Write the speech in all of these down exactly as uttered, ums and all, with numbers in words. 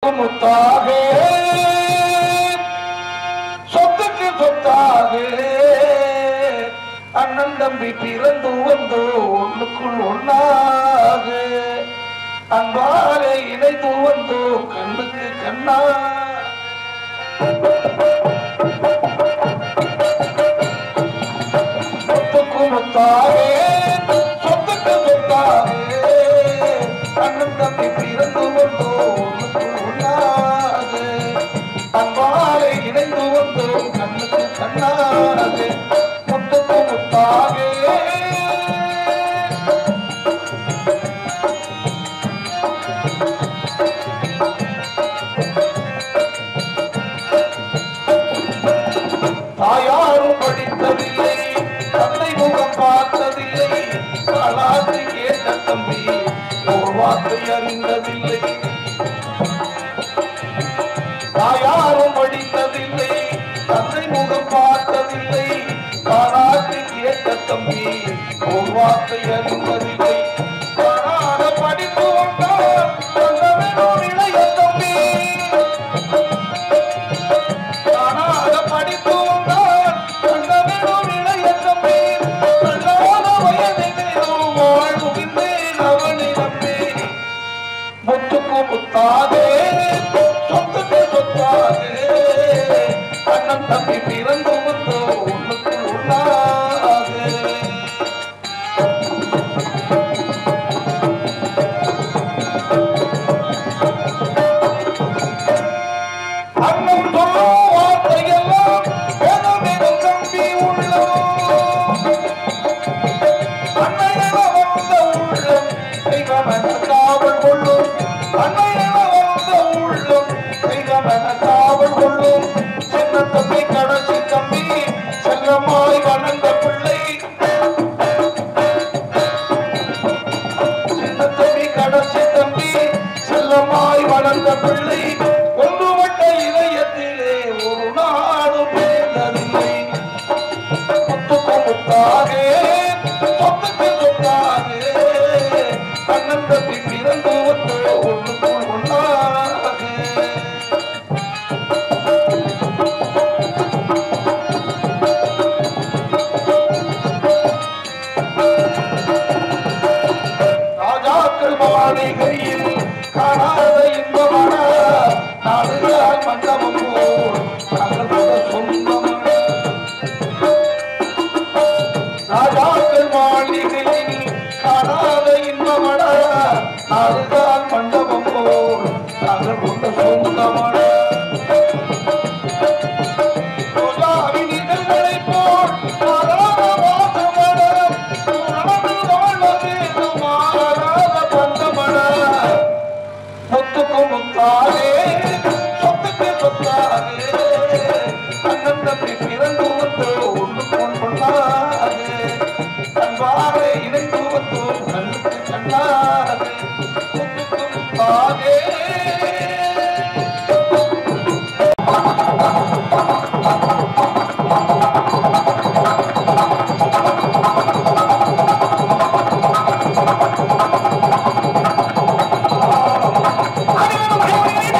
முத்தாக சொத்துக்கு சொத்தாக அண்ணன் தம்பி பிறந்து வந்து ஒண்ணுக்குள் ஒண்ணாக அன்பாலே இணைந்து வந்து கண்ணுக்கு கண்ணா சொத்துக்கு முத்தாக சொத்துக்கு சொத்தாக அண்ணன் தம்பி பிறந்து வந்து ஒண்ணுக்குள் ஒண்ணாக அன்பாலே இணைந்து வந்து கண்ணுக்கு கண்ணாக முத்துக்கு முத்தாக தாயாரும் படித்ததில்லை தந்தை முகம் பார்த்ததில்லை காலாற்றி கேட்ட தம்பி ஒரு வார்த்தை அறிந்ததில்லை தாயாரும் படித்ததில்லை தந்தை முகம் பார்த்ததில்லை காலாற்றி கேட்ட தம்பி ஒரு வார்த்தை அறிந்ததில்லை காணாத படிப்பு வந்தால் இளைய தம்பி காணாத படிப்பு முத்தாதே சொத்துக்கு சொத்தாதே அண்ணன் தம்பி பிறந்து வந்து ஒண்ணுக்குள் ஒண்ணாதே அண்ணன் சொல்லும் வார்த்தையெல்லாம் வேதம் தம்பி உள்ளம் அண்ணன் வந்த உள்ளம் தெய்வமென காவல் கொள்ளும் அன்னையன வந்த உள்ளம் தெய்வமென காவல் கொள்ளும் சின்ன தம்பி கடைசி தம்பி செல்லமாய் வளர்ந்த பிள்ளை சின்ன தம்பி கடைசி தம்பி செல்லமாய் வளர்ந்த பிள்ளை ஒன்றுபட்ட இதயத்திலே ஒரு நாளும் பிறந்ததில்லை முத்துக்கு முத்தாக சொத்துக்கு சொத்தாக அண்ணன் தம்பி பிறந்து வந்து ஒண்ணுக்குள் ஒண்ணாக ராஜாக்கள் மாளிகையில் காணாத இன்பமான நாடுகால் மண்டபம் போல் தங்களோட சொந்தமான ராஜாக்கள் மாளிகையில் காணாத இன்பமான நாடுகால் மண்டபம் போல் தாங்கள் கொண்ட சொந்தமான ரோஜாவின் இதழ்களை போல் மாறாத வாசமடம் உணவு வாழ்வது மாறாத பந்தமடம் முத்துக்கு முத்தாலே சொத்துக்கு சொத்தாலே அண்ணன் தம்பி பிறந்து வந்து ஒண்ணுக்குள் ஒண்ணாக அன்பாலே இணைந்து வந்து கண்ணுக்கு கண்ணாக முத்துக்கு முத்தாக அடிவரும்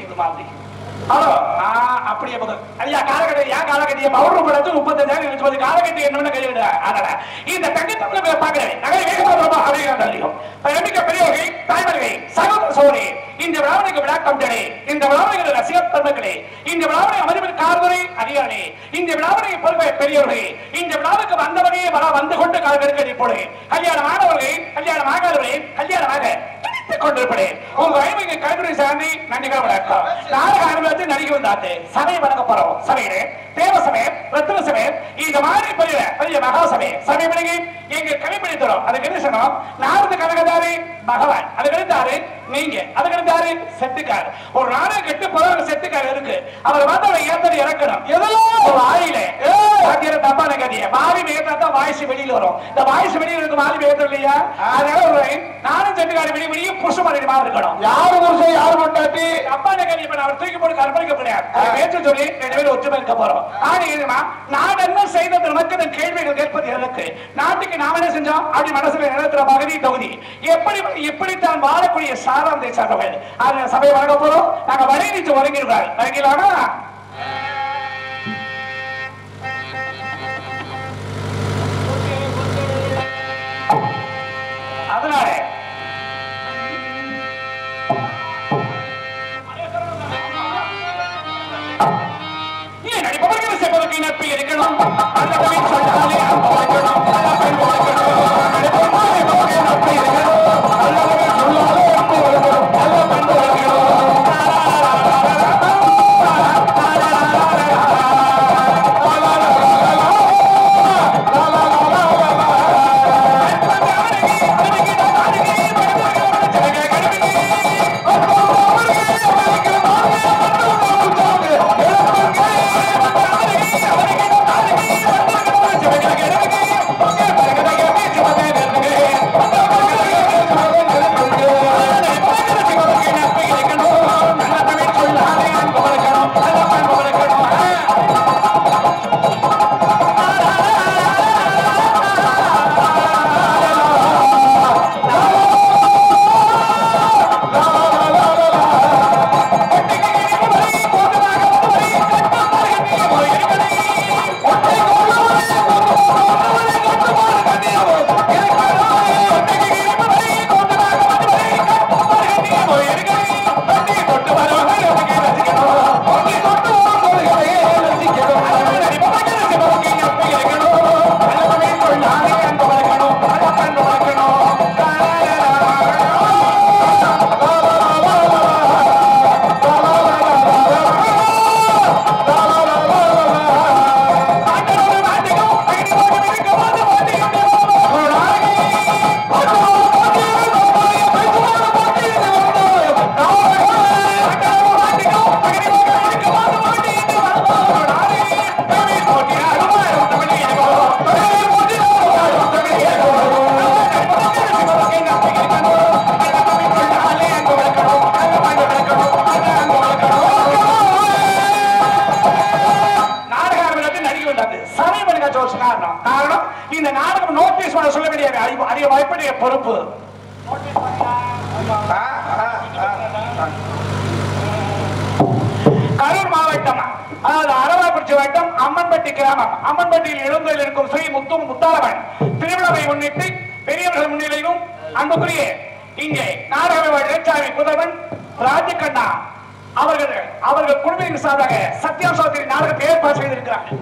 இது மாதிரி ஹலோ அப்படியே ஐயா காலகட்டி ஏன் காலகட்டிய பவுடர் படத்து முப்பத்தஞ்சாயிரம் இருபது காலகட்டி என்ன கைவிட அதனால இந்த தங்க தமிழ் பாக்குறேன் நகை வேகமா அப்படிங்கிறோம் பெரியவர்கள் தாய்மர்கள் சகோதர சோழி இந்த விழாவணிக்கு விழா கமிட்டே இந்த விழாவணிகள் ரசிகர் பெருமக்களே இந்த விழாவணி அமைப்பின் காவல்துறை அதிகாரி இந்த விழாவணிக்கு பொறுப்பை பெரியவர்களே இந்த விழாவுக்கு வந்தவரையே வர வந்து கொண்டு காலகட்டி போடு கல்யாணம் ஆனவர்களே கல்யாணம் ஆகாதவர்களே கல்யாணமாக கொண்டிருப்பேன் உங்க ஐமைக்கு கைவினை சார்ந்து நன்றிகள் வணக்கம் நாடக அனுபவத்தை நடிக்க வந்தாச்சு சபையை வணங்க போறோம் சபையிலே தேவ சபையம் ரத்ன சபையம் இந்த மாதிரி பெரிய பெரிய மகா சபையம் சபை விலகி எங்க கலைப்பிடித்தோம் அதுக்கு என்ன சொன்னோம் நாரது கனகதாரி பகவான் அதுக்கு இருந்தாரு நீங்க அதுக்கு இருந்தாரு செட்டுக்கார் ஒரு நாடக கெட்டு போற செட்டுக்கார் இருக்கு அவர் வந்து அவரை ஏத்தடி இறக்கணும் எதெல்லாம் வாயில தப்பான கதிய மாறி வேத்தா வாய்ஸ் வெளியில வரும் இந்த வாய்ஸ் வெளியில இருக்கு மாறி வேத்தம் இல்லையா அதனால ஒரு நானும் செட்டுக்காரி வெளியே வெளியே புருஷ மாதிரி மாதிரி இருக்கணும் யாரு புருஷன் யாரு கொண்டாட்டி தப்பான கதி இப்ப அவர் தூக்கி போட்டு கற்பழிக்க முடியாது பேச்சு சொல்லி ரெண்டு பேரும் ஒற்றுமை இருக்க போறோம் ஆனா நான் என்ன செய்தது நமக்கு கேள்விகள் கேட்பது எனக்கு நாட்டுக்கு நாம என்ன செஞ்சோம் அப்படி மனசுல நிலத்துற பகுதி தொகுதி எப்படி எப்படித்தான் வாழக்கூடிய சாராந்தை சார்ந்தவர்கள் அந்த சபையை வழங்க போறோம் நாங்க வழி நீச்சு வழங்கிடுவார் வழங்கலாமா அதனால நட்பு இருக்கணும் அந்த தமிழ் சொன்னாலே இருக்கணும் நட்பு இருக்கணும் அல்லது சொல்லாலே நட்பு இருக்கணும் நல்ல பண்பு பொறுப்பு கரூர் மாவட்டம் அரவாக்குறிச்சி வட்டம் அம்மன்பட்டி கிராமம் அம்மன்பட்டியில் எழுந்தல் இருக்கும் ஸ்ரீ முத்து முத்தாரவன் திருவிழாவை முன்னிட்டு பெரியவர்கள் முன்னிலையிலும் அன்புக்குரிய இங்கே நாடக இளைச்சாமி புதவன் ராஜகண்ணா அவர்கள் அவர்கள் குழுவின் சார்பாக சத்யம் சௌத்ரி நாடகத்தை ஏற்பாடு செய்திருக்கிறார்கள்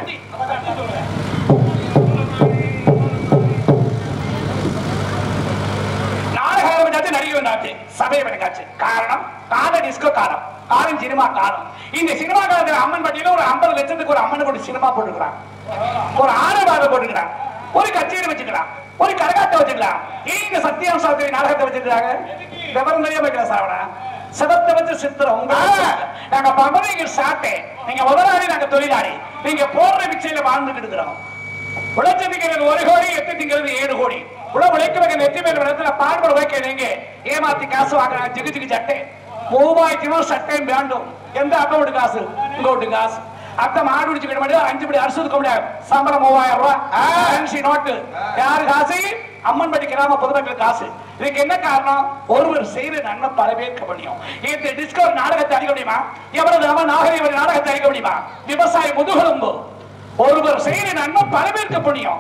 சபை வணங்காச்சு காரணம் கால டிஸ்கோ காலம் காலம் சினிமா காலம் இந்த சினிமா காலத்தில் அம்மன் பட்டியல ஒரு ஐம்பது லட்சத்துக்கு ஒரு அம்மன் கொண்டு சினிமா போட்டுக்கிறான் ஒரு ஆரவாரம் போட்டுக்கிறான் ஒரு கச்சேரி வச்சுக்கலாம் ஒரு கரகாட்டம் வச்சுக்கலாம் இந்த சத்தியம் சௌத்ரி நாடகத்தை வச்சிருக்காங்க விவரம் தெரியாம வைக்கிற சாவனா சிவத்தை வச்சு சித்திரம் நாங்க பம்பரைக்கு சாட்டை நீங்க முதலாளி நாங்க தொழிலாளி நீங்க போடுற பிச்சையில வாழ்ந்துட்டு இருக்கிறோம் உழைச்சு திங்கிறது ஒரு கோடி எட்டு திங்கிறது ஏழு கோடி உழ உழைக்க நெற்றி மேல் இடத்துல பாடுபட வைக்க நீங்க ஏமாத்தி காசு வாங்குறாங்க ஜிகு ஜிகு சட்டை மூவாயிரத்தி ரூபாய் சட்டையும் வேண்டும் எந்த அக்கௌண்ட் காசு உங்க காசு அத்தை மாடு பிடிச்சுக்கிட முடியாது அஞ்சு படி அரசு இருக்க முடியாது சம்பளம் மூவாயிரம் ரூபாய் நோட்டு யாரு காசு அம்மன்பட்டி கிராம பொதுமக்கள் காசு இதுக்கு என்ன காரணம்? ஒருவர் செய்யற நன்மை பல பேருக்கு பண்ணியும். இந்த டிஸ்கவர் நாடகத்தை அடிக்க முடியுமா? எவ்வளவு நம்ம நாகரிக நாடகத்தை அடிக்க முடியுமா? விவசாய முதுகெலும்பு. ஒருவர் செய்யற நன்மை பல பேருக்கு பண்ணியும்.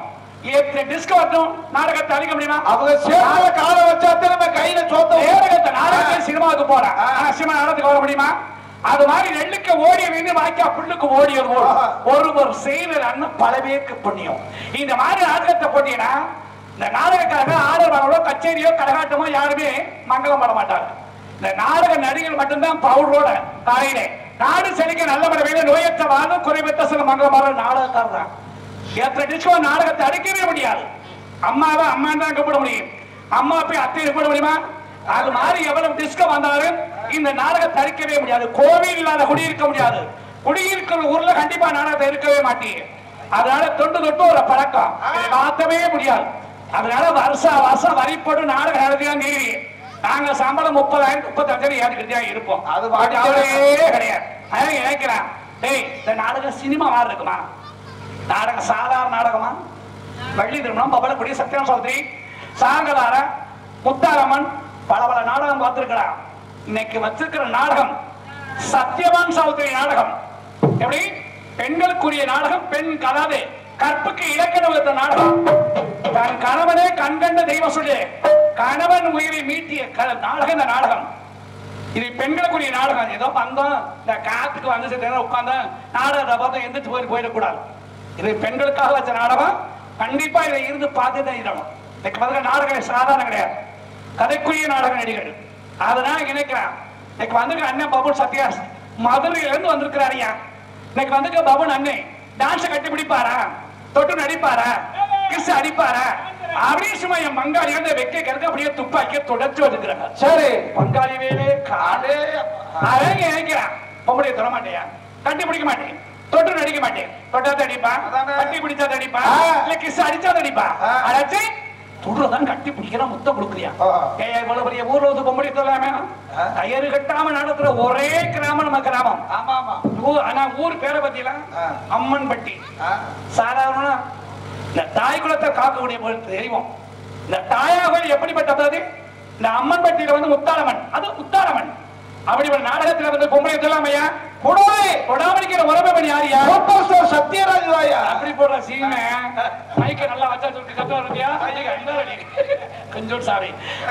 டிஸ்கவர் நாடகத்தை அடிக்க முடியுமா? அவங்க சேர்ந்த கால வச்சா நம்ம கையில சோத்த நாடகத்தை நாடகத்தை சினிமாவுக்கு போறேன். சினிமா நாடகத்துக்கு வர முடியுமா? அது மாதிரி நெல்லுக்கு ஓடிய வீடு வாய்க்கா புல்லுக்கு ஓடியது போல ஒருவர் செய்யற நன்மை பல பேருக்கு புண்ணியம். இந்த மாதிரி நாடகத்தை போட்டீங்கன்னா இந்த நாடகக்காக ஆடல்களோ கச்சேரியோ கரகாட்டமோ யாருமே மங்களம் பட மாட்டாங்க. இந்த நாடக நடிகர்கள் மட்டும்தான் பவுடரோட காலையில நாடு செழிக்க நல்ல முறையில நோயற்ற வாழும் குறைவற்ற சில மங்களமான நாடகக்காரர் தான். எத்தனை டிஸ்கோ நாடகத்தை அடிக்கவே முடியாது. அம்மாவை அம்மா தான் கூப்பிட முடியும். அம்மா போய் அத்தையை கூப்பிட முடியுமா? அது மாதிரி எவ்வளவு டிஸ்கோ வந்தாலும் இந்த நாடகத்தை அடிக்கவே முடியாது. கோவில் இல்லாத குடியிருக்க முடியாது. குடியிருக்கிற ஊர்ல கண்டிப்பா நாடகத்தை இருக்கவே மாட்டீங்க. அதனால தொண்டு தொட்டு ஒரு பழக்கம் மாற்றவே முடியாது. அதனால வருஷ வருஷம் வரிப்போடு நாடகம் நடத்திதான் நீதி. நாங்க சம்பளம் முப்பதாயிரம் முப்பத்தஞ்சாயிரம் ஏற்றுக்கிட்டே இருப்போம். அது கிடையாது. அதான் நினைக்கிறேன், டேய் இந்த நாடகம் சினிமா மாதிரி இருக்குமா? நாடகம் சாதாரண நாடகமா? வள்ளி திருமணம், பபலக்குடி, சத்யம் சௌத்ரி, சாங்கலார, முத்தாரம்மன் பல பல நாடகம் பார்த்திருக்கலாம். இன்னைக்கு வச்சிருக்கிற நாடகம் சத்யவான் சௌத்ரி நாடகம். எப்படி? பெண்களுக்குரிய நாடகம். பெண் கதாது கற்புக்கு இலக்கண நாடகம். தன் கணவனே கண்கண்ட தெய்வம் சொல்லு கணவன் உயிரை மீட்டிய நாடகம் இந்த நாடகம். இது பெண்களுக்குரிய நாடகம். ஏதோ வந்தோம் இந்த காத்துக்கு வந்து உட்கார்ந்த நாடகத்தை பார்த்தா எந்திரிச்சு போய் போயிடக்கூடாது. இது பெண்களுக்காக வச்ச நாடகம். கண்டிப்பா இதை இருந்து பார்த்து தான் இருக்கணும். இன்னைக்கு பார்த்துக்க நாடகம் சாதாரண கிடையாது. கதைக்குரிய நாடக நடிகர். அதனால நினைக்கிறேன் இன்னைக்கு வந்துருக்க அண்ணன் பபுன் சத்யாஸ் மதுரையில இருந்து வந்திருக்கிறாரு. இன்னைக்கு வந்துருக்க பபுன் அண்ணன் டான்ஸ் கட்டி பிடிப்பாரா, தொட்டு நடிப்பாரா, கிஸ் அடிப்பாரா அப்படின்னு சும்மா என் பங்காளி வந்து வெக்க கிடக்க அப்படியே துப்பாக்கிய தொடர்ச்சி வச்சுக்கிறாங்க. சரி பங்காளி வேலே காலே அதான் நினைக்கிறான். பொம்பளைய தொட மாட்டேயா, கட்டி பிடிக்க மாட்டேன், தொட்டு நடிக்க மாட்டேன். தொட்டா தடிப்பா, கட்டி பிடிச்சா தடிப்பா, இல்ல கிஸ் அடிச்சா தடிப்பா. அடைச்சு துடுறதான் கட்டி பிடிக்கிற முத்த கொடுக்குறியா? இவ்வளவு பெரிய ஊர்ல வந்து பொம்பளை சொல்லாம கயிறு கட்டாம நடத்துற ஒரே கிராமம் நம்ம கிராமம். ஆமா ஆமா. ஆனா ஊர் பேரை பத்தியெல்லாம் அம்மன் பட்டி. சாதாரண இந்த தாய் குலத்தை காக்கக்கூடிய தெரியும். இந்த தாயாகல் எப்படிப்பட்டது? இந்த அம்மன் பட்டியில வந்து முத்தாரம்மன், அது முத்தாரம்மன். அப்படி ஒரு நாடகத்துல வந்து பொம்பளை சொல்லாமையா கொடாமடிக்கிற உறவை யாரியா? சத்யராஜ் வாயா அப்படி போடுற சீன மைக்க நல்லா வச்சா சொல்லி கத்த வருதியா கொஞ்சம் சாரி.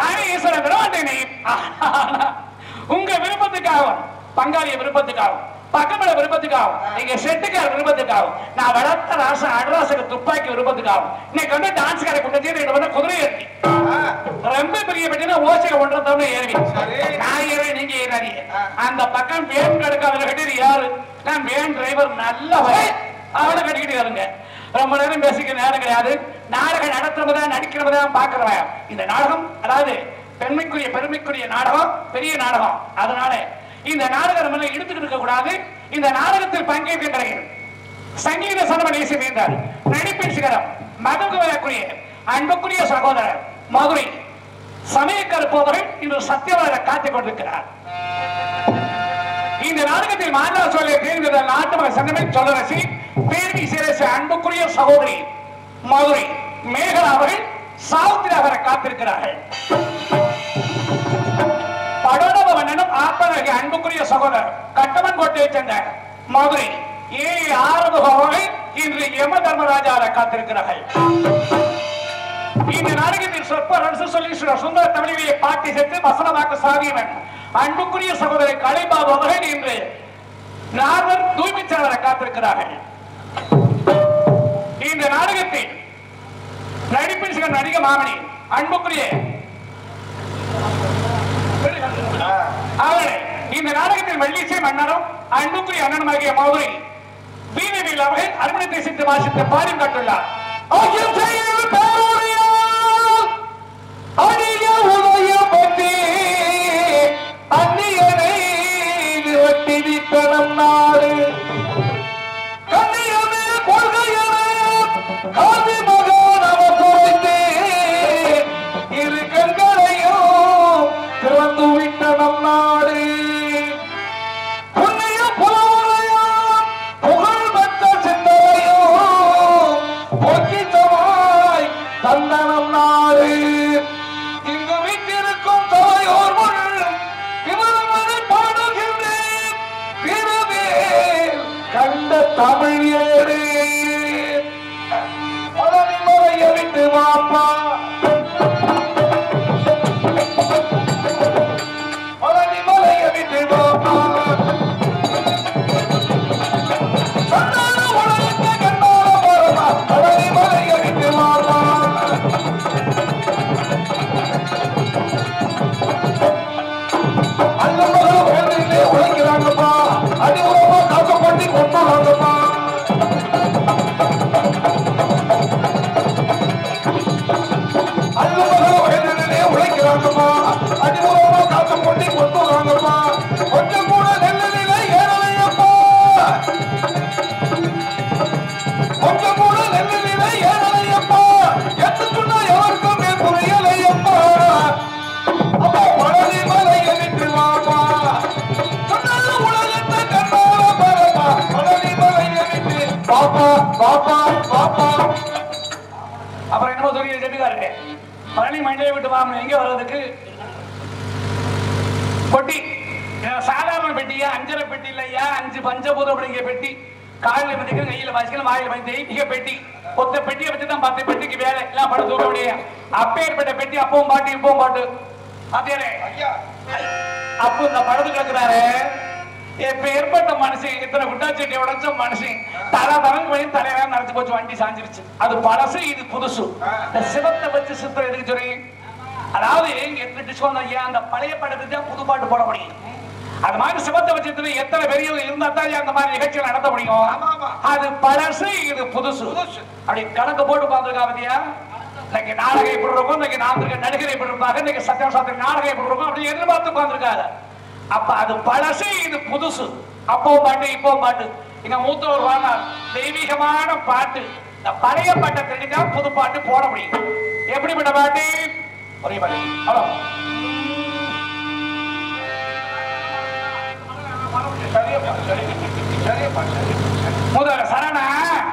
உங்க விருப்பத்துக்காகவும் பங்காளிய விருப்பத்துக்காகவும் பக்கமட விருப்பத்துக்காகவும் நீங்க செட்டுக்கார விருப்பத்துக்காகவும் நான் வளர்த்த ராச அடராசக துப்பாக்கி விருப்பத்துக்காகவும் இன்னைக்கு வந்து டான்ஸ்கார கூட்டத்தை குதிரை ஏறி ரொம்ப பெரிய பெட்டினா ஓசையை ஒன்றத்தவன ஏறி நான் ஏறி நீங்க ஏறாரி. அந்த பக்கம் வேன் கடுக்க அவரை கட்டிட்டு யாரு? நான் வேன் டிரைவர் நல்ல அவனை கட்டிக்கிட்டு இருங்க. ரொம்ப நேரம் பேசிக்க நேரம் கிடையாது. நாடகம் நடத்துறவதான் நடிக்கிறவதான் பாக்குறவன். இந்த நாடகம் அதாவது பெண்மைக்குரிய பெருமைக்குரிய நாடகம், பெரிய நாடகம். அதனால இந்த நாடகம் நம்ம எடுத்துக்கிட்டு இருக்க கூடாது. இந்த நாடகத்தில் பங்கேற்கின்ற சங்கீத சனம நேசித்தார் நடிப்பின் சிகரம் மதகு வரக்கூடிய அன்புக்குரிய சகோதரர் மதுரை சமயக்கருப்பவர்கள் இன்று சத்தியவாத காத்துக் கொண்டிருக்கிறார். இந்த நாடகத்தில் மாநில சொல்ல தேர்ந்த நாட்டு மக சங்கமே சொல்லரசி பேரவி சிரசு அன்புக்குரிய சகோதரி மதுரை மேகலா அவர்கள் சாவுத்திரி அவரை காத்திருக்கிறார்கள். படோடவ மன்னனும் ஆப்பனகி அன்புக்குரிய சகோதரர் கட்டமன் கோட்டையை சேர்ந்த மதுரை ஏ ஆறுமுக அவர்கள் இன்று யம தர்மராஜாவை காத்திருக்கிறார்கள். இந்த நாடகத்தில் சொற்ப ரசு சொல்லி சுந்தர தமிழியை பாட்டி சேர்த்து வசனமாக்க சாதியவன் அன்புக்குரிய சகோதரி கலைபாபு அவர்கள் இன்று நார்வர் தூய்மைச்சாளரை காத்திருக்கிறார்கள். இந்த நாடகத்தில் நடிப்பின் சில நடிக மாமணி அன்புக்குரிய அவர்கள் இந்த நாடகத்தில் வெள்ளிசை மன்னரும் அன்புக்குரிய அண்ணனுமாகிய மதுரை வீரவில் அவர்கள் அருமணத்தை சித்து வாசித்து பாடி காட்டுள்ளார். அடிய உதயபதி அந்நியனை விரட்டி விட்ட நம் நாடு கண்ணியமே கொள்கையமே காதி மகன் அவர் குறைத்து இரு கண்களையும் திறந்து விட்ட நம் நாடு புண்ணிய புலவரையும் புகழ் பெற்ற சிந்தனையும் பொக்கித்தமாய் தந்த தமிழ் ஏறு பழனி மலையை விட்டு வாப்பா பழனி மலையை விட்டு வாப்பா சந்தான உலகத்தை கண்ணால வரமா பழனி மலையை விட்டு வாப்பா அல்லமகள் வேலையிலே உழைக்கிறாங்கப்பா அடிமுகமா காசு பண்ணி கொண்டாங்கப்பா அல்லமகள் வேலையிலே உழைக்கிறாங்கப்பா அடிமுகமா காசு பண்ணி கொண்டாங்கப்பா கொஞ்சம் கூட நெல்லிலே ஏறலையப்பா கொஞ்சம் கூட நெல்லிலே ஏறலையப்பா எட்டு சொன்னா எவருக்குமே புரியலையப்பா அப்பா பழனி மலையை விட்டு வாப்பா சொன்னால உலகத்தை கண்ணால பரப்பா பழனி மலையை விட்டு பாப்பா பாப்பா பாப்பா அப்புறம் என்னமோ சொல்லி செட்டுக்காரு பழனி மண்டையை விட்டு வாங்க எங்க வர்றதுக்கு பொட்டி சாதாரண பெட்டியா அஞ்சரை பெட்டி இல்லையா அஞ்சு பஞ்சபூதம் அப்படிங்கிற பெட்டி காலில் மதிக்க கையில வாசிக்கணும் வாயில வந்து தெய்வீக பெட்டி ஒத்த பெட்டியை வச்சு தான் பத்து பெட்டிக்கு வேலை எல்லாம் படம் தூக்க முடியும் அப்பேற்பட்ட பெட்டி அப்பவும் பாட்டு இப்பவும் பாட்டு அதே அப்போ இந்த படத்துக்கு இருக்கிறாரு இப்ப ஏற்பட்ட மனுஷன் இத்தனை குட்டாச்செட்டி உடச்ச மனுஷன் தலை தரங்கு போய் தலைவா நடத்தி போச்சு வண்டி சாஞ்சிருச்சு அது பழசு இது புதுசு இந்த சிவத்தை வச்சு சித்திரம் எதுக்கு சொல்லி அதாவது எட்டு சொன்ன ஐயா அந்த பழைய படத்துக்கு தான் புது பாட்டு போட முடியும் அது மாதிரி சிவத்தை வச்சு எத்தனை பெரியவங்க இருந்தா தான் அந்த மாதிரி நிகழ்ச்சிகள் நடத்த முடியும் அது பழசு இது புதுசு அப்படி கணக்கு போட்டு பார்த்துருக்கா பத்தியா இன்னைக்கு நாடகம் எப்படி இருக்கும் இன்னைக்கு நான்கு நடிகர் எப்படி இருப்பாங்க இன்னைக்கு சத்தியம் சாத்திரம் நாடகம் எப்படி இருக்கும் அப்படி எதிர்பார்த்து உட்கார்ந்துருக்காங்க அப்ப அது பழசு இது புதுசு அப்போ பாட்டு இப்போ பாட்டு எங்க மூத்தவர் வாங்க தெய்வீகமான பாட்டு இந்த பழைய பாட்டை தெரிஞ்சுதான் புது பாட்டு போட முடியும் எப்படிப்பட்ட பாட்டு ஒரே பாட்டு ஹலோ முதல்ல சரணா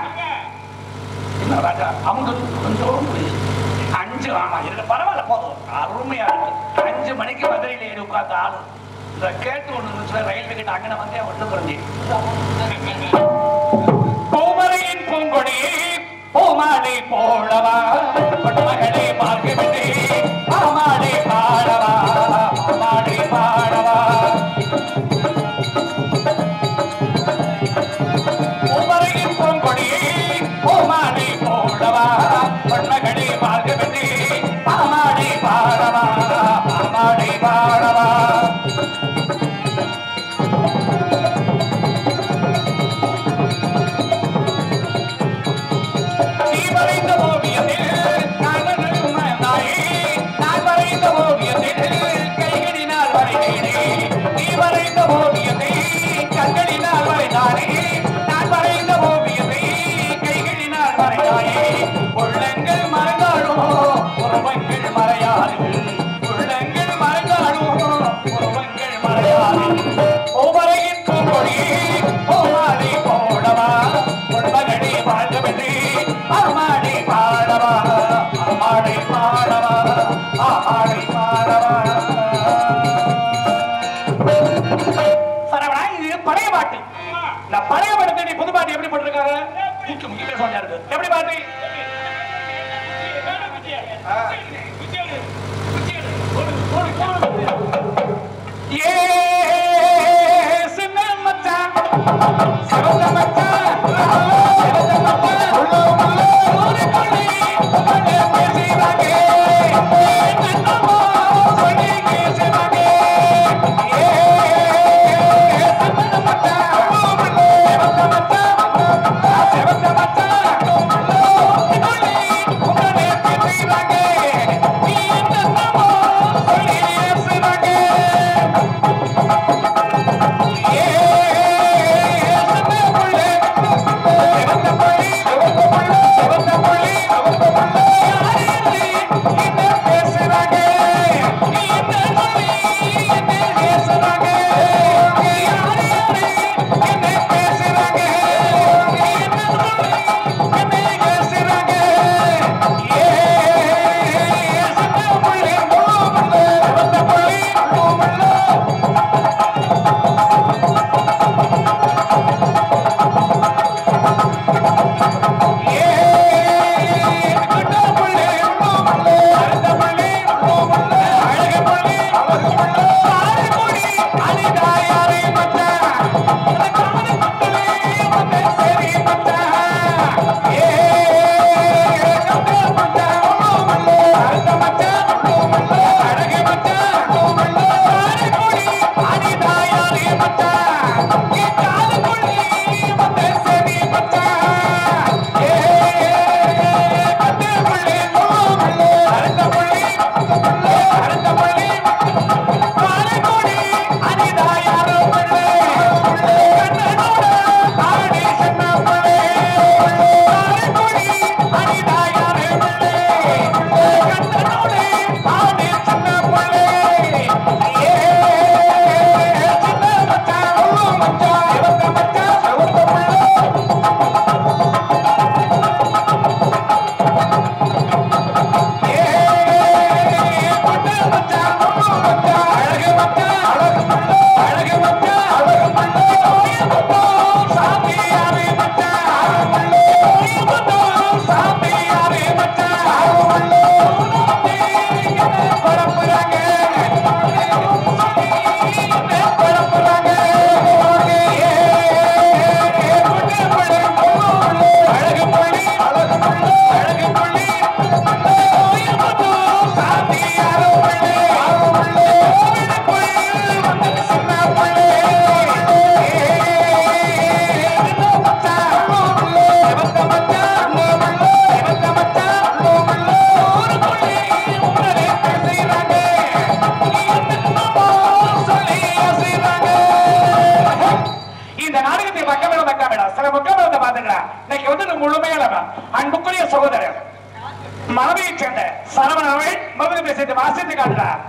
என்ன ராஜா அவங்க கொஞ்சம் அஞ்சு ஆமா இருக்கு பரவாயில்ல போதும் அருமையா இருக்கு அஞ்சு மணிக்கு மதுரையில ஏறி உட்கார்ந்த ஆளு இந்த கேட்டு ஒண்ணு இருந்துச்சு ரயில்வே கிட்ட அங்கன வந்தே ஒண்ணு குறைஞ்சி பூமரையின் பூங்கொடி பூமாலை போடவா மகளே பார்க்கவில்லை மாமாலை பாடவா மாமாலை பாடவா பூமரையின் பூங்கொடி பூமாலை போடவா மகளே பார்க்கவில்லை மாமாலை பாடவா மாமாலை பாடவா பழைய பாட்டு புது பாட்டு எப்படி போட்டிருக்காரு எப்படி பாட்டு ஏ சின்ன மச்சான் சிவந்த மச்சான் சிவந்த மச்சான் ஒரு கொள்ளி மண்ணே பேசிறாங்க என்னமோ சொல்லி பேசிறாங்க ஏ சின்ன மச்சான் சிவந்த மச்சான் சிவந்த மச்சான் ஒரு கொள்ளி மண்ணே பேசிறாங்க என்னமோ சொல்லி பேசிறாங்க அன்புக்குரிய சகோதரர் மனைவியைச் சேர்ந்த சரவணனை மறுபடியும் பேசிட்டு வாசித்து காட்டுறார்.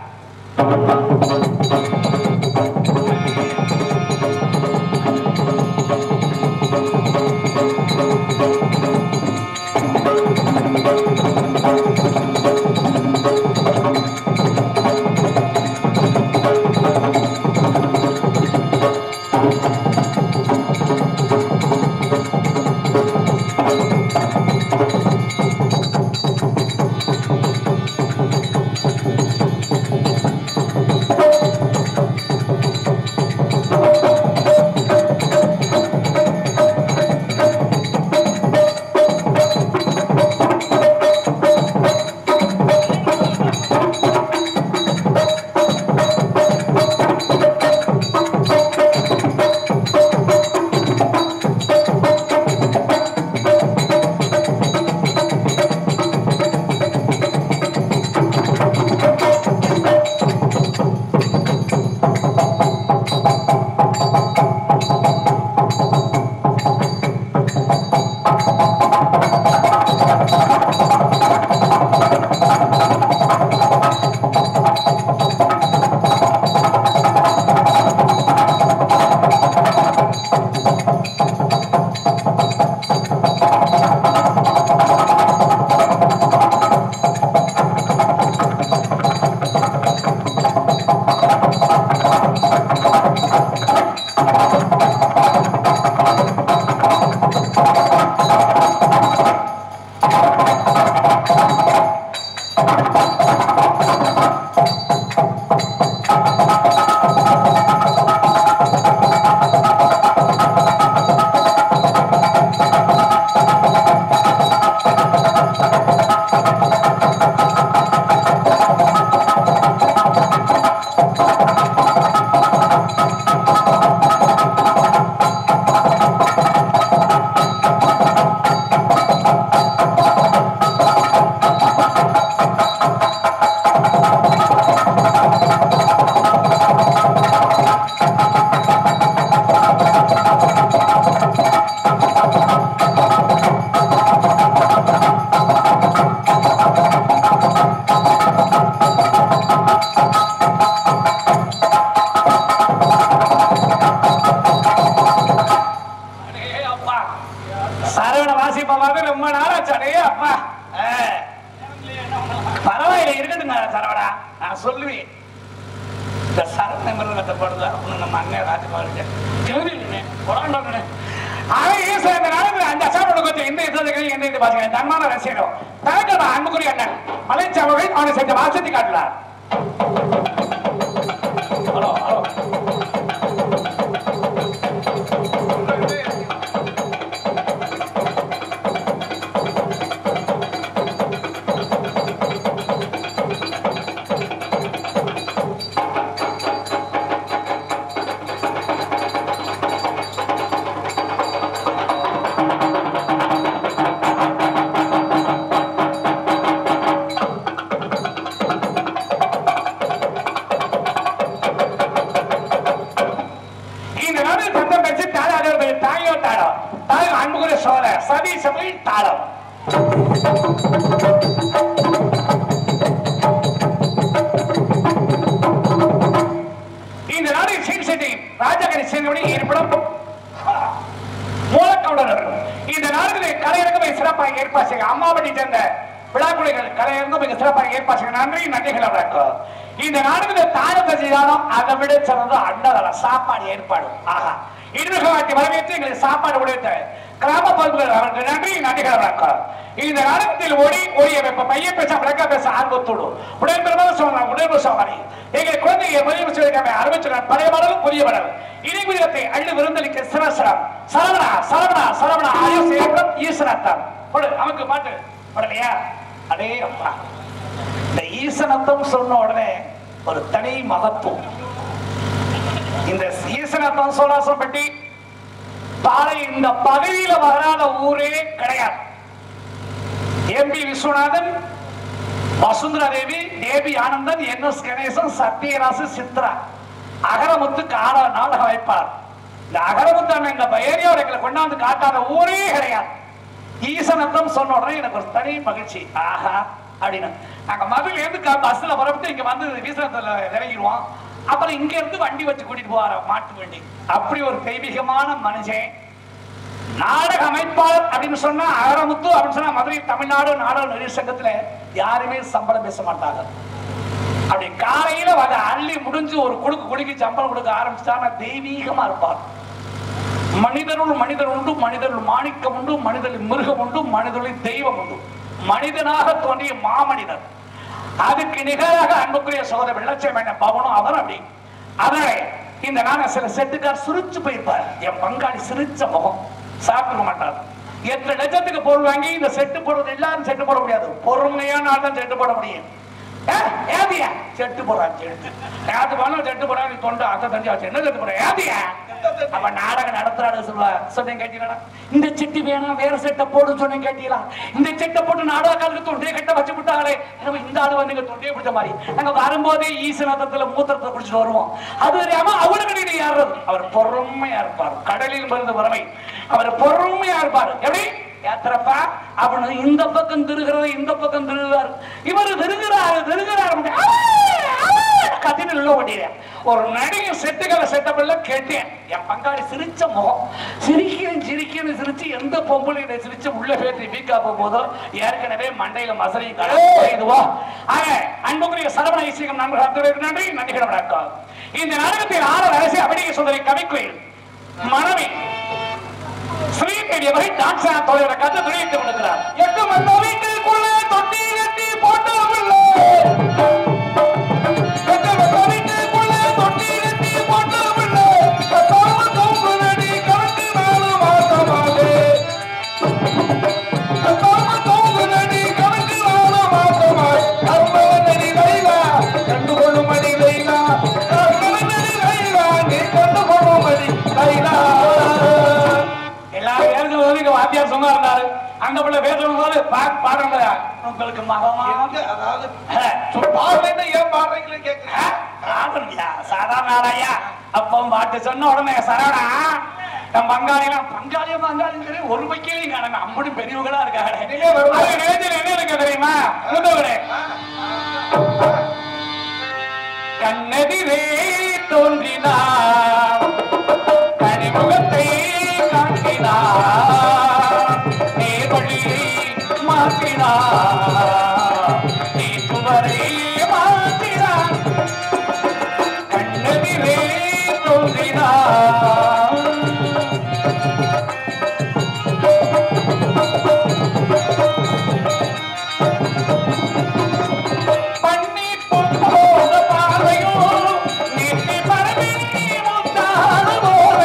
தன்மான ரசிகரும் தனக்கு அன்புக்குரிய அண்ணன் மலைச்சாமி அவனை செஞ்ச வாசத்தை காட்டலார். ஹலோ ஹலோ சோழ சதி சபை தாளம். இந்த நாடு சீர்செட்டி ராஜகரி சேர்ந்தபடி ஏற்படும் மூலக்கவுடர். இந்த நாடுகளை கலையரங்கமை சிறப்பாக ஏற்பாடு செய்ய அம்மாவட்டி சேர்ந்த விழாக்குழிகள் கலையரங்கம் மிக சிறப்பாக ஏற்பாடு செய்ய நன்றி நன்றிகள் வணக்கம். இந்த நாடுகளை தானத்தை செய்தாலும் அதை விட சிறந்த அன்னதான சாப்பாடு ஏற்பாடு. ஆஹா இருநூறு வரவேற்று எங்களுக்கு சாப்பாடு உடைத்த கிராம பகுதிகள் அவருக்கு நன்றி நன்றிகள் வணக்கம். இந்த நாடகத்தில் ஓடி ஓடிய வெப்ப பையன் பேச விளக்க பேச ஆர்வத்தோடு உடன்பெருமாள் சொன்னார் உடன்பு சோமரி எங்கள் குழந்தையை பதிவு செய்ய அறிவிச்சுடன் பழைய மடலும் புதிய மடல் இணைவிடத்தை அள்ளு விருந்தளிக்க சிவசரம் சரவணா சரவணா சரவணா ஆயுஷம் ஈஸ்வரத்தம் நமக்கு பாட்டு படலையா? அடே அப்பா இந்த ஈசனத்தம் சொன்ன உடனே ஒரு தனி மகத்துவம். இந்த ஈசனத்தம் சோழாசம்பட்டி பாறை இந்த பகுதியில வராத ஊரே கிடையாது. M P Viswanathan, Vasundhara Devi, Devi Anandan, N S Ganesan, Sathyarasu, Chithra Agaramuthu கால நாடக வைப்பார். இந்த அகரமுத்து எங்க ஏரியாவில் எங்களை கொண்டாந்து காட்டாத ஊரே கிடையாது. ஈசனத்தம் சொன்ன உடனே எனக்கு ஒரு தனி மகிழ்ச்சி. ஆஹா அப்படின்னு நாங்க மதுல இருந்து பஸ்ல புறப்பட்டு இங்க வந்து ஈசனத்துல இறங்கிடுவோம். அப்புறம் இங்க இருந்து வண்டி வச்சு கூட்டிட்டு போவார மாட்டு வண்டி. அப்படி ஒரு தெய்வீகமான மனுஷன். நாடக அமைப்பாளர் அப்படின்னு சொன்னா அகரமுத்து அப்படின்னு சொன்னா மதுரை தமிழ்நாடு நாடக நடிகர் சங்கத்துல யாருமே சம்பளம் பேச மாட்டாங்க. அப்படி காலையில வர அள்ளி முடிஞ்சு ஒரு குடுக்கு குடுக்கி சம்பளம் கொடுக்க ஆரம்பிச்சுட்டா தெய்வீகமா இருப்பார். மனிதனுள் மனிதன் உண்டு, மனிதனுள் மாணிக்கம் உண்டு, மனிதனில் மிருகம் உண்டு, மனிதனில் தெய்வம் உண்டு. மனிதனாக தோன்றிய மாமனிதன். அதுக்கு நிகராக அன்புக்குரிய சோதர வெள்ளச்சை வேண்ட பவனும் அவர் அப்படி. அதனால இந்த நாங்க சில செட்டுக்கார் சிரிச்சு போயிருப்பார். என் பங்காளி சிரிச்ச முகம் சாப்பிட மாட்டார். எத்தனை லட்சத்துக்கு பொருள் வாங்கி இந்த செட்டு போடுறது எல்லாரும் செட்டு போட முடியாது. பொறுமையான ஆள் தான் செட்டு போட முடியும். ஏதியா செட்டு போடுறான் செட்டு போனா செட்டு போடா நீ தொண்டை அத்தை தஞ்சாச்சு என்ன செட்டு போற ஏதியா அவ நாடகம் நடத்துறாரு சொல்லுவா. சொன்னேன் கேட்டீங்களா? இந்த செட்டு வேணா வேற செட்டை போடு சொன்னேன் கேட்டீங்களா? இந்த செட்டை போட்டு நாடக காலத்துக்கு தொண்டையை கட்ட வச்சு விட்டாங்களே. இந்த ஆடு வந்து தொண்டையை பிடிச்ச மாதிரி நாங்க வரும்போதே ஈசனத்துல மூத்திரத்தை பிடிச்சிட்டு வருவோம். அது தெரியாம அவளுக்கு யாருறது அவர் பொறுமையா இருப்பார். கடலில் பிறந்த பறவை அவர் பொறுமையா இருப்பார். எப்படி ஏத்தரப்பா அவனு இந்த பக்கம் திருகிறது இந்த பக்கம் திருகிறார். இவர் திருகிறாரு திருகிறாரு கத்திட்டு உள்ள ஓட்டிடுற ஒரு நடிகை செட்டுகளை செட்டப்பல்ல கேட்டேன். என் பங்காளி சிரிச்ச முகம் சிரிக்கிறேன் சிரிக்கிறேன் சிரிச்சு எந்த பொம்பளை சிரிச்சு உள்ள பேற்றி வீக்கா போகும்போதோ ஏற்கனவே மண்டையில மசரி இதுவோ. ஆக அன்புக்குரிய சரவண இசையம் நண்பர்கள் நன்றி நன்றிகள் வணக்கம். இந்த நாடகத்தில் ஆறு அரசு அபிநய சுந்தரி கவிக்குயில் மனைவி ஸ்ரீபெரியவரை டான்ஸா தொலைவரை கதை துணித்து கொடுக்கிறார். எட்டு மந்த வீட்டுக்குள்ள தொட்டி கட்டி போட்டவில்லை. எட்டு மந்த வீட்டுக்குள்ள தொட்டி கட்டி போட்டவில்லை. கத்தாம தூங்குதடி கரண்டி நாலு மாசமாவே. கத்தாம தூங்குதடி கரண்டி நாலு மாசமாய். கர்மவனடி லைலா கண்டு கொள்ளுமடி லைலா. கர்மவனடி லைலா நீ கண்டு கொள்ளுமடி லைலா. வாத்தியார் சொன்னா இருந்தாரு அந்த பிள்ளை பேசும் போது பாடுங்க உங்களுக்கு மகமா அதாவது பாடுறேன்னு ஏன் பாடுறீங்களே கேட்குறீங்க. சாதாரண ஆளையா அப்பவும் பாட்டு சொன்ன உடனே சரவணா என் பங்காளிலாம் பங்காளியும் பங்காளியும் ஒரு பைக்கிலையும் காணுங்க அம்படி பெரியவங்களா இருக்காங்க. என்ன இருக்கு தெரியுமா? கண்ணெதிரே தோன்றினார் கனிமுகத்தை காட்டினார் கண்ணதிரே தோன்றினார். பண்ணி போத பார்வையோ நீட்டி பரவி முத்தாடுவோம்.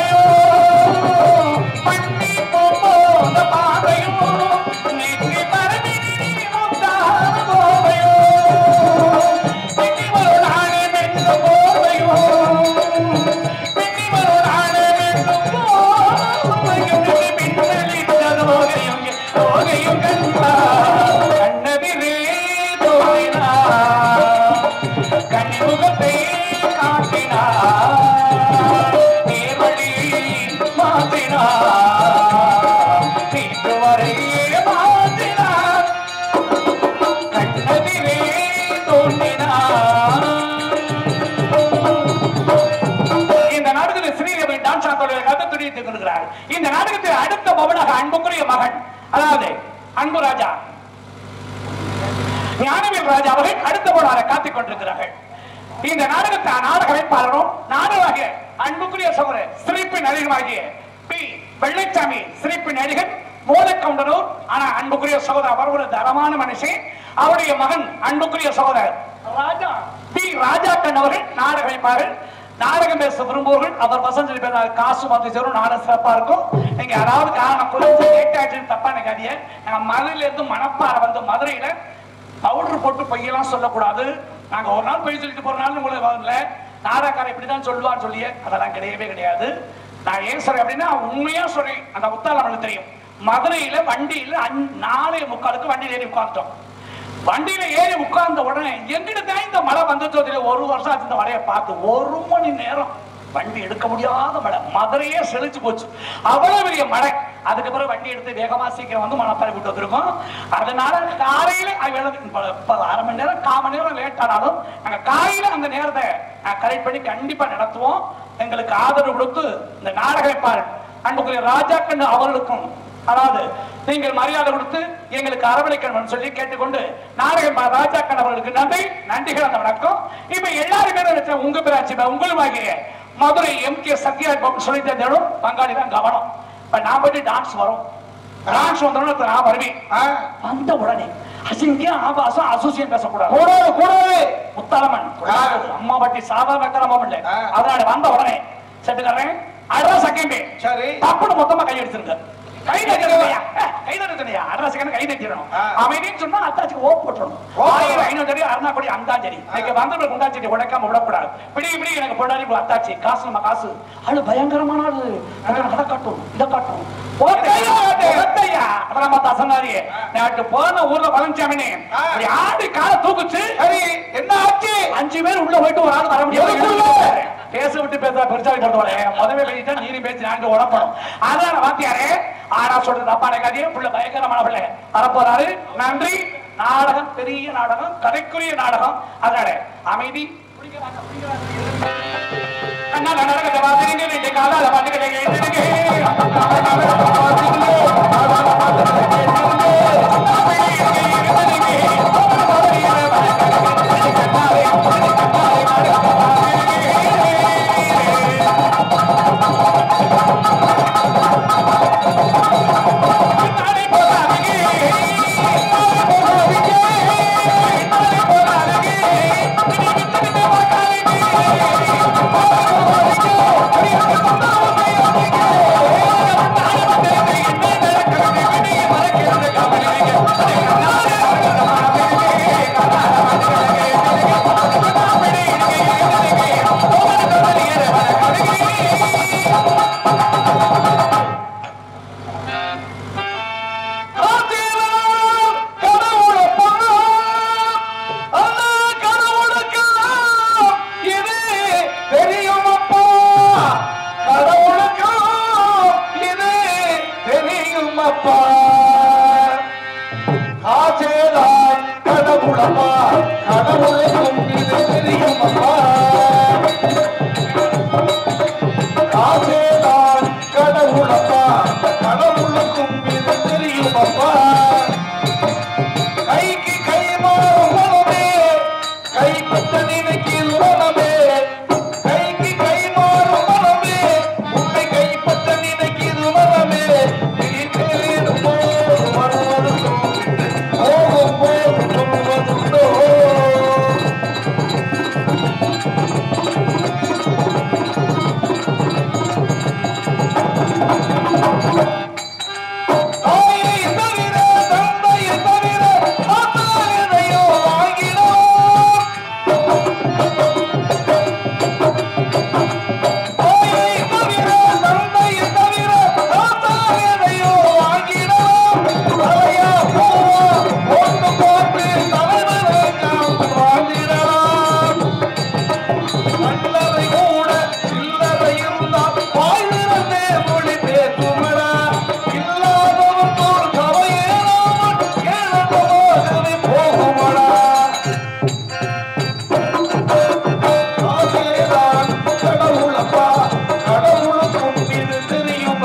காத்துக் கொண்டிருக்கிறார். இந்த நாடகத்தில் அடுத்த பவனாக அன்புக்குரிய மகன், அதாவது அன்பு ராஜா ஞானவேல் ராஜா அவர்கள் அடுத்த பவனாக காத்துக் கொண்டிருக்கிறார்கள். இந்த நாடகத்தை நாடக அமைப்பாளரும் நாடக அன்புக்குரிய சகோதரர் சிரிப்பு நடிகமாகிய பி வெள்ளைச்சாமி சிரிப்பு நடிகர் மோதக்கவுண்டனூர். ஆனா அன்புக்குரிய சகோதரர் அவர் ஒரு தரமான மனுஷன். அவருடைய மகன் அன்புக்குரிய சகோதரர் ராஜா பி ராஜாக்கன் அவர்கள் நாடக அமைப்பாளர்கள். நாடகம் பேச விரும்புவர்கள் அவர் வசந்தி பேர் காசு வந்து சேரும். நாடகம் சிறப்பா இருக்கும். நீங்க அதாவது காரணம் குறித்து கேட்டாச்சுன்னு தப்பா நினைக்காதீங்க. நாங்க மதுரையில இருந்து மணப்பாறை வந்து மதுரையில பவுடர் போட்டு பொய்யெல்லாம் சொல்லக்கூடாது. நாங்க ஒரு நாள் பொய் சொல்லிட்டு போற நாள் உங்களுக்கு வரல. நாடகக்காரர் இப்படிதான் சொல்லுவான்னு சொல்லியே அதெல்லாம் கிடையவே கிடையாது. நான் ஏன் சொல்றேன் அப்படின்னா உண்மையா சொல்றேன். அந்த உத்தால நம்மளுக்கு தெரியும். மதுரையில வண்டியில நாலே முக்காலுக்கு வண்டியில ஏறி உட்கார்ந்தோம். வண்டியில ஏறி உட்கார்ந்த உடனே எங்கிட்ட தான் இந்த மழை வந்தது. ஒரு வருஷம் ஆச்சு இந்த மழையை பார்த்து. ஒரு மணி நேரம் வண்டி எடுக்க முடியாத மழை. மதுரையே செழிச்சு போச்சு. அவ்வளவு பெரிய மழை. அதுக்கு பிறகு வண்டி எடுத்து வேகமா சீக்கிரம் வந்து மணப்பாறை விட்டு வந்திருக்கோம். அதனால காலையில அரை மணி நேரம் கால் மணி நேரம் லேட் ஆனாலும் நாங்க காலையில அந்த நேரத்தை கரெக்ட் பண்ணி கண்டிப்பா நடத்துவோம். எங்களுக்கு ஆதரவு கொடுத்து இந்த நாடகப்பார் அன்புக்குரிய ராஜாக்கன் அவர்களுக்கும் அதாவது நீங்கள் மரியாதை கொடுத்து எங்களுக்கு அரவணைக்கணும் சொல்லி கேட்டுக்கொண்டு நாடகம் ராஜாக்கன் அவர்களுக்கு நன்றி நன்றிகள் அந்த வணக்கம். இப்ப எல்லாருமே உங்க பேராட்சி உங்களுமாகிய மதுரை எம் கே சத்யா சொல்லி தந்தோம். பங்காளி தான் கவனம். இப்ப நான் போயிட்டு டான்ஸ் வரும். டான்ஸ் வந்தோம் நான் வருவேன். வந்த உடனே அசிங்க ஆபாசம் அசோசியம் பேசக்கூடாது. கூடாது கூடாது முத்தாலமன் அம்மா பட்டி சாதாரண கிரமம் இல்லை. அதனால வந்த உடனே செட்டுக்காரன் அட்ரா செகண்ட் சரி தப்புன்னு மொத்தமா கை அடிச்சிருங்க. கை நடியா கை நடியா அட்ரா கை நடிச்சிடணும். அமைதின்னு சொன்னா அத்தாச்சுக்கு ஓ போட்டுடணும். ஆயிரம் ஐநூறு அடி அருணா கோடி அந்தா சரி நீங்க வந்தவங்க குண்டாச்சி உடைக்காம விடக்கூடாது. பிடி இப்படி எனக்கு பொண்டாடி அத்தாச்சி காசு நம்ம காசு அது பயங்கரமான ஆளு. அதை காட்டும் இதை காட்டும் போன ஊர்ல பழனிசாமி ஆடி கால தூக்குச்சு. என்ன ஆச்சு? அஞ்சு பேர் உள்ள போயிட்டு ஒரு ஆள் வர முடியாது. பேச விட்டு பேச பெருசாவி போடுவாங்க. முதவே பேசிட்டா நீரும் பேசி நாங்க உடப்படும். அதனால வாத்தியாரே ஆனா சொல்றது அப்பா நினைக்காதே. புள்ள பயங்கரமான பிள்ளை வரப்போறாரு. நன்றி. நாடகம் பெரிய நாடகம் கதைக்குரிய நாடகம். அதனால அமைதி நடக்கத்தை பார்த்துருங்க. நீங்க காலால பாட்டுக்கிட்டே Oh,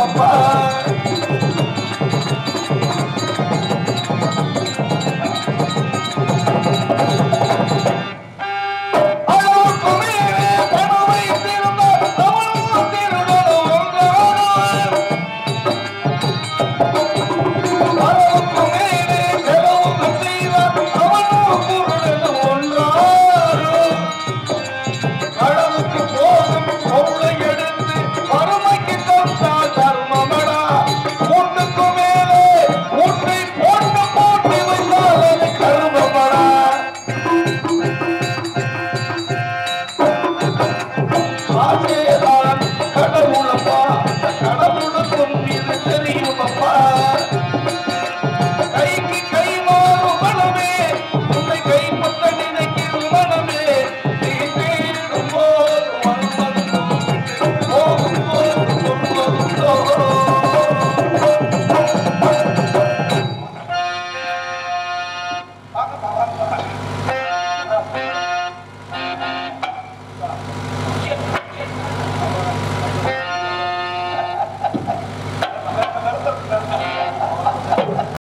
தெய்வப்பா